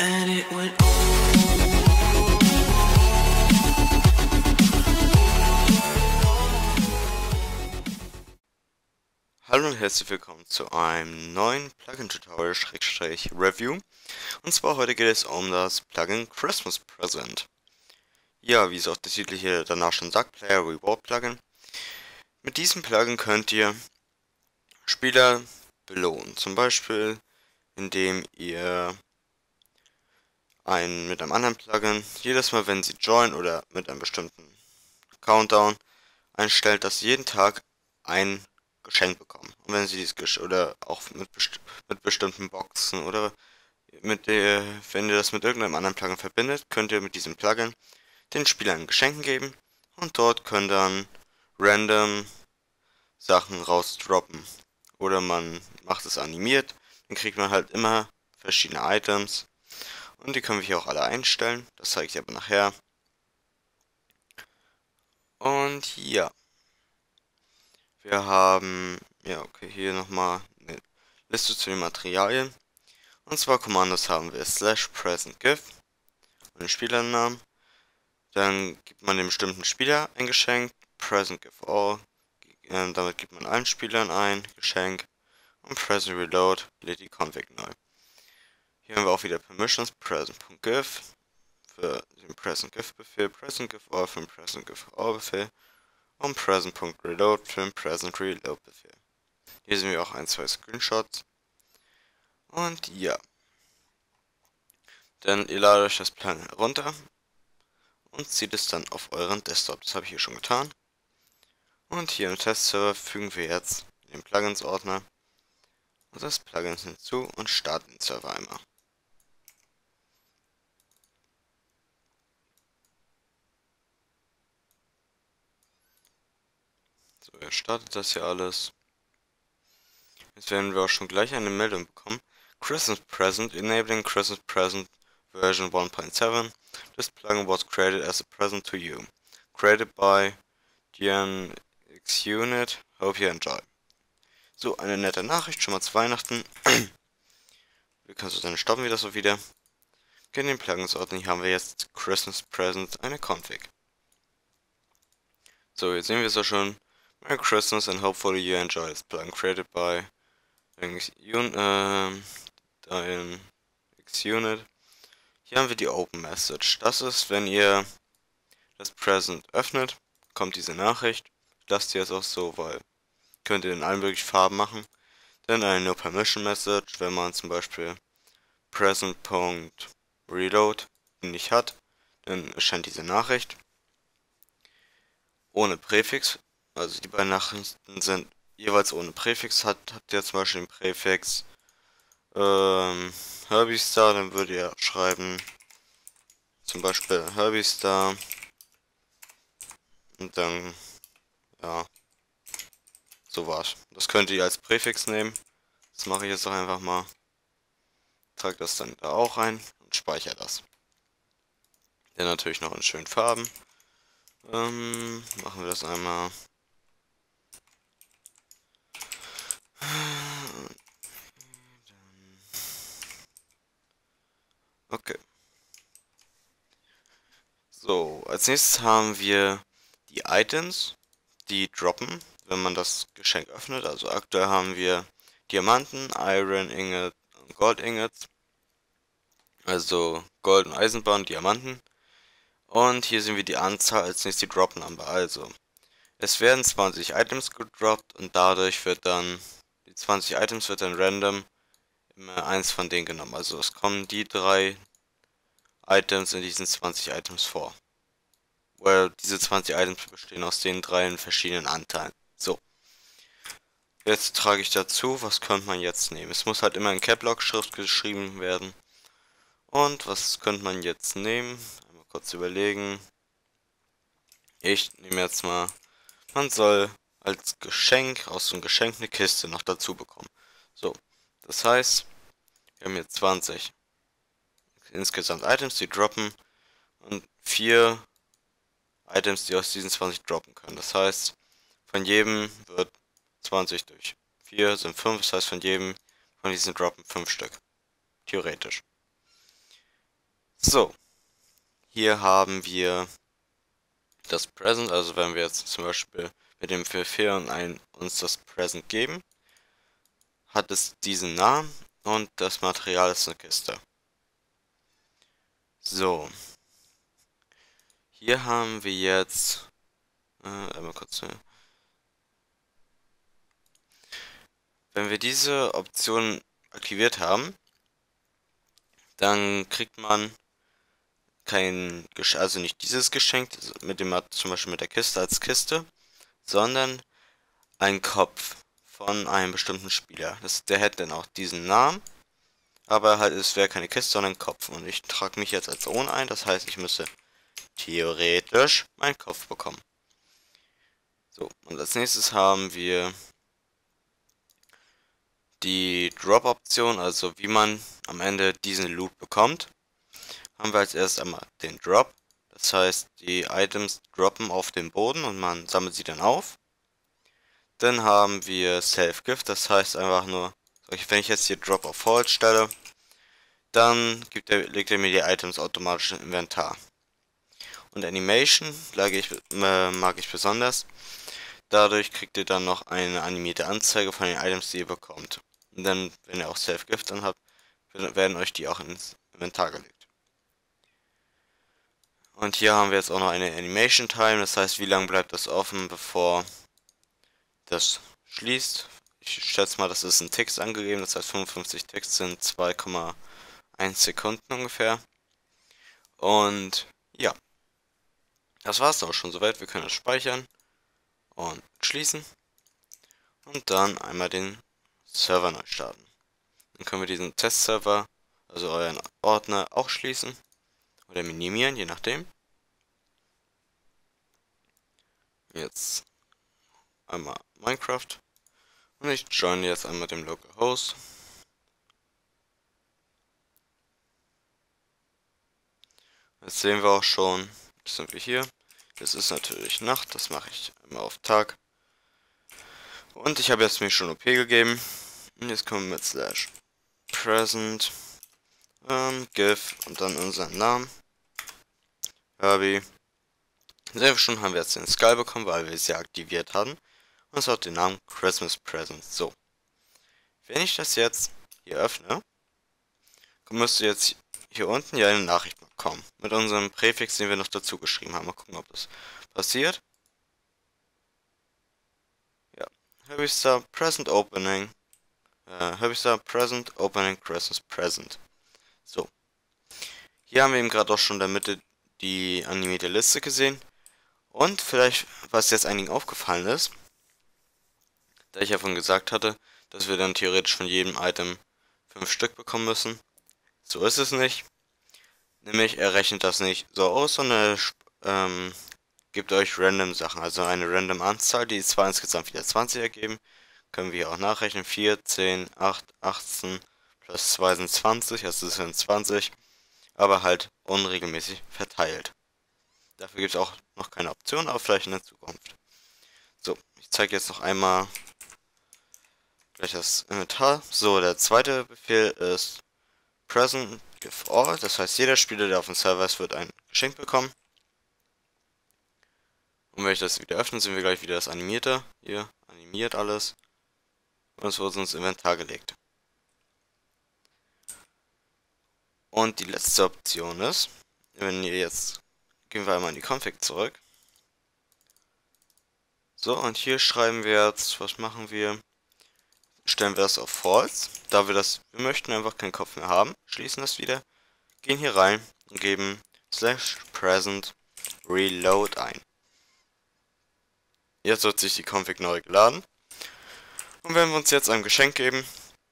and it went on. Hallo und herzlich willkommen zu einem neuen Plugin-Tutorial-Review. Und zwar heute geht es um das Plugin Christmas Present. Ja, wie es auch der Titel hier danach schon sagt, Player Reward Plugin. Mit diesem Plugin könnt ihr Spieler belohnen. Zum Beispiel, indem ihr mit einem anderen Plugin jedes Mal, wenn sie joinen oder mit einem bestimmten Countdown einstellt, dass sie jeden Tag ein Geschenk bekommen. Und wenn sie dieses oder auch mit bestimmten Boxen oder wenn ihr das mit irgendeinem anderen Plugin verbindet, könnt ihr mit diesem Plugin den Spielern Geschenke geben und dort können dann random Sachen rausdroppen. Oder man macht es animiert, dann kriegt man halt immer verschiedene Items und die können wir hier auch alle einstellen. Das zeige ich aber nachher. Und ja. Wir haben, ja okay, hier nochmal eine Liste zu den Materialien. Und zwar Kommandos haben wir /presentGif und den Spielernamen. Dann gibt man dem bestimmten Spieler ein Geschenk, presentGifAll, damit gibt man allen Spielern ein Geschenk. Und presentReload lädt die Config neu. Hier haben wir auch wieder Permissions, present.gif für den presentGif-Befehl, presentGifAll für den presentGifAll-Befehl und present.reload für den present-reload-Befehl. Hier sehen wir auch ein, zwei Screenshots. Und ja. Dann ihr ladet euch das Plugin runter und zieht es dann auf euren Desktop. Das habe ich hier schon getan. Und hier im Testserver fügen wir jetzt den Plugins-Ordner und das Plugin hinzu und starten den Server einmal. So, er startet das hier alles. Jetzt werden wir auch schon gleich eine Meldung bekommen. Christmas Present, enabling Christmas Present version 1.7. This plugin was created as a present to you. Created by DNXUnit. Hope you enjoy. So, eine nette Nachricht, schon mal zu Weihnachten. Wir können so dann stoppen wir das so wieder. Gehen in den Plugins-Ordner, hier haben wir jetzt Christmas Present, eine Config. So, jetzt sehen wir es auch schon. Merry Christmas and hopefully you enjoy this plugin created by DNXUnit. Hier haben wir die Open Message. Das ist, wenn ihr das Present öffnet, kommt diese Nachricht. Lasst ihr es auch so, weil könnt ihr in allen möglichen Farben machen. Dann eine No Permission Message, wenn man zum Beispiel present.reload nicht hat, dann erscheint diese Nachricht. Ohne Präfix, also die beiden Nachrichten sind jeweils ohne Präfix. Habt ihr zum Beispiel den Präfix Herbie-Star, dann würdet ihr schreiben zum Beispiel Herbie-Star und dann, ja, so war's. Das könnt ihr als Präfix nehmen. Das mache ich jetzt doch einfach mal. Trage das dann da auch ein und speichere das. Dann natürlich noch in schönen Farben. Machen wir das einmal. Okay. So, als nächstes haben wir die Items, die droppen, wenn man das Geschenk öffnet. Also aktuell haben wir Diamanten, Iron Ingot und Gold Ingots. Also Gold und Eisenbahn, Diamanten. Und hier sehen wir die Anzahl als nächstes die Drop Number. Also es werden 20 Items gedroppt und dadurch wird dann die 20 Items wird dann random immer eins von denen genommen. Also es kommen die 3 Items in diesen 20 Items vor. Weil diese 20 Items bestehen aus den 3 verschiedenen Anteilen. So. Jetzt trage ich dazu, was könnte man jetzt nehmen? Es muss halt immer in Caps-Lock-Schrift geschrieben werden. Und was könnte man jetzt nehmen? Einmal kurz überlegen. Ich nehme jetzt mal, man soll als Geschenk aus so einem Geschenk eine Kiste noch dazu bekommen. So, das heißt, wir haben jetzt 20 insgesamt Items, die droppen und 4 Items, die aus diesen 20 droppen können. Das heißt, von jedem wird 20 durch 4 sind 5, das heißt von jedem von diesen droppen 5 Stück. Theoretisch. So, hier haben wir das Present, also wenn wir jetzt zum Beispiel mit dem Befehl uns das Present geben, hat es diesen Namen und das Material ist eine Kiste. So, hier haben wir jetzt, einmal kurz, wenn wir diese Option aktiviert haben, dann kriegt man kein Geschenk, also nicht dieses Geschenk, mit dem zum Beispiel mit der Kiste als Kiste, sondern ein Kopf von einem bestimmten Spieler. Der hätte dann auch diesen Namen, aber halt es wäre keine Kiste, sondern ein Kopf. Und ich trage mich jetzt als Own ein, das heißt, ich müsste theoretisch meinen Kopf bekommen. So, und als nächstes haben wir die Drop-Option, also wie man am Ende diesen Loot bekommt. Haben wir als erstes einmal den Drop. Das heißt, die Items droppen auf den Boden und man sammelt sie dann auf. Dann haben wir Self-Gift, das heißt einfach nur, wenn ich jetzt hier Drop auf False stelle, dann legt er mir die Items automatisch im Inventar. Und Animation mag ich besonders. Dadurch kriegt ihr dann noch eine animierte Anzeige von den Items, die ihr bekommt. Und dann, wenn ihr auch Self-Gift dann habt, werden euch die auch ins Inventar gelegt. Und hier haben wir jetzt auch noch eine Animation Time, das heißt, wie lange bleibt das offen, bevor das schließt. Ich schätze mal, das ist ein Text angegeben, das heißt 55 Ticks sind 2,1 Sekunden ungefähr. Und ja, das war's auch schon soweit. Wir können es speichern und schließen. Und dann einmal den Server neu starten. Dann können wir diesen Testserver, also euren Ordner, auch schließen oder minimieren, je nachdem. Jetzt einmal Minecraft. Und ich joine jetzt einmal dem Localhost. Jetzt sehen wir auch schon, jetzt sind wir hier. Es ist natürlich Nacht, das mache ich immer auf Tag. Und ich habe jetzt mir schon OP gegeben. Und jetzt kommen wir mit slash present give und dann unseren Namen. Herbie. Sehen wir schon, haben wir jetzt den Skull bekommen, weil wir es ja aktiviert hatten. Und es hat den Namen Christmas Present. So. Wenn ich das jetzt hier öffne, müsste jetzt hier unten ja eine Nachricht bekommen. Mit unserem Präfix, den wir noch dazu geschrieben haben. Mal gucken, ob das passiert. Ja. Herbie Present Opening. Herbie Present Opening Christmas Present. So. Hier haben wir eben gerade auch schon in der Mitte die animierte Liste gesehen. Und vielleicht, was jetzt einigen aufgefallen ist, da ich ja vorhin gesagt hatte, dass wir dann theoretisch von jedem Item 5 Stück bekommen müssen. So ist es nicht. Nämlich, er rechnet das nicht so aus, sondern er gibt euch random Sachen, also eine random Anzahl, die zwar insgesamt wieder 20 ergeben. Können wir hier auch nachrechnen. 4, 10, 8, 18 plus 2 sind 20, also das sind 20, aber halt unregelmäßig verteilt. Dafür gibt es auch noch keine Option, aber vielleicht in der Zukunft. So, ich zeige jetzt noch einmal gleich das Inventar. So, der zweite Befehl ist Present Give All. Das heißt, jeder Spieler, der auf dem Server ist, wird ein Geschenk bekommen. Und wenn ich das wieder öffne, sehen wir gleich wieder das Animierte. Hier, animiert alles. Und es wurde ins Inventar gelegt. Und die letzte Option ist, wenn ihr jetzt, gehen wir einmal in die Config zurück. So, und hier schreiben wir jetzt, was machen wir? Stellen wir das auf False, da wir möchten einfach keinen Kopf mehr haben, schließen das wieder, gehen hier rein und geben slash present reload ein. Jetzt wird sich die Config neu geladen. Und wenn wir uns jetzt ein Geschenk geben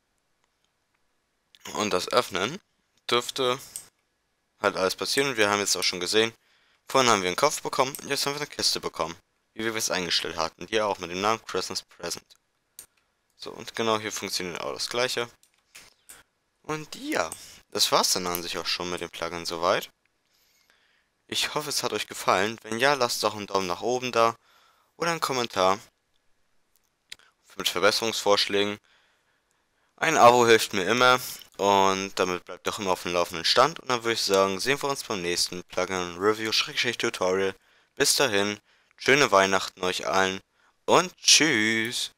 und das öffnen, dürfte halt alles passieren. Und wir haben jetzt auch schon gesehen, vorhin haben wir einen Kopf bekommen und jetzt haben wir eine Kiste bekommen, wie wir es eingestellt hatten. Hier auch mit dem Namen Christmas Present. So, und genau hier funktioniert auch das gleiche. Und ja, das war's dann an sich auch schon mit dem Plugin soweit. Ich hoffe, es hat euch gefallen. Wenn ja, lasst doch einen Daumen nach oben da oder einen Kommentar mit Verbesserungsvorschlägen. Ein Abo hilft mir immer und damit bleibt auch immer auf dem laufenden Stand. Und dann würde ich sagen, sehen wir uns beim nächsten Plugin Review Tutorial. Bis dahin, schöne Weihnachten euch allen und tschüss.